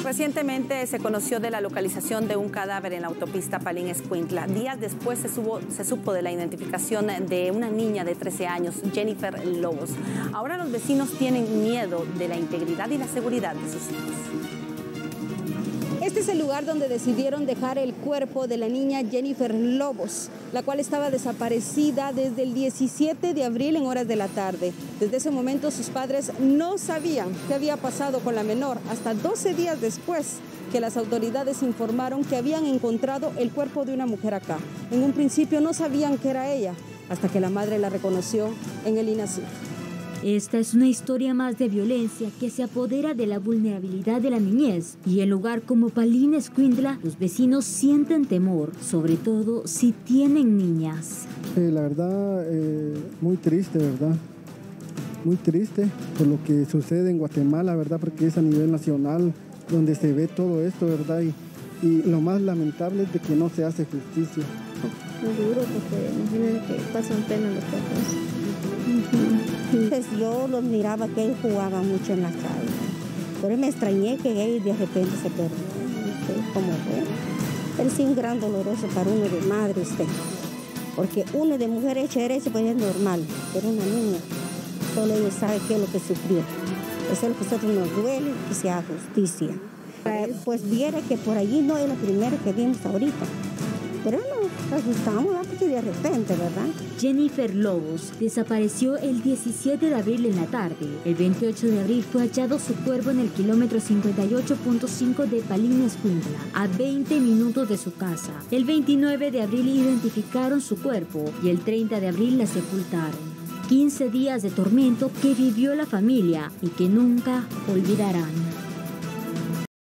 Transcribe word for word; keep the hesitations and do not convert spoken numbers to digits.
Recientemente se conoció de la localización de un cadáver en la autopista Palín-Escuintla. Días después se, supo, se supo de la identificación de una niña de trece años, Jennifer Lobos. Ahora los vecinos tienen miedo de la integridad y la seguridad de sus hijos. Este es el lugar donde decidieron dejar el cuerpo de la niña Jennifer Lobos, la cual estaba desaparecida desde el diecisiete de abril en horas de la tarde. Desde ese momento sus padres no sabían qué había pasado con la menor, hasta doce días después que las autoridades informaron que habían encontrado el cuerpo de una mujer acá. En un principio no sabían que era ella, hasta que la madre la reconoció en el INASIF. Esta es una historia más de violencia que se apodera de la vulnerabilidad de la niñez, y en lugar como Palín-Escuintla, los vecinos sienten temor, sobre todo si tienen niñas. Eh, la verdad, eh, muy triste, ¿verdad? Muy triste por lo que sucede en Guatemala, ¿verdad? Porque es a nivel nacional donde se ve todo esto, ¿verdad? Y, y lo más lamentable es de que no se hace justicia. Muy duro porque imaginen que pasan pena los papás. Pues yo los miraba que él jugaba mucho en la calle, pero me extrañé que él de repente se perdió, no sé cómo fue. Él sí un gran doloroso para uno de madre usted, porque uno de mujer hecha herencia pues es normal, pero una niña, solo ella sabe qué es lo que sufrió. Eso es lo que a nosotros nos duele, que se haga justicia. Pues viera que por allí no es lo primero que vimos ahorita. Pero no, asustamos porque de repente, ¿verdad? Jennifer Lobos desapareció el diecisiete de abril en la tarde. El veintiocho de abril fue hallado su cuerpo en el kilómetro cincuenta y ocho punto cinco de Palín-Escuintla, a veinte minutos de su casa. El veintinueve de abril identificaron su cuerpo y el treinta de abril la sepultaron. quince días de tormento que vivió la familia y que nunca olvidarán.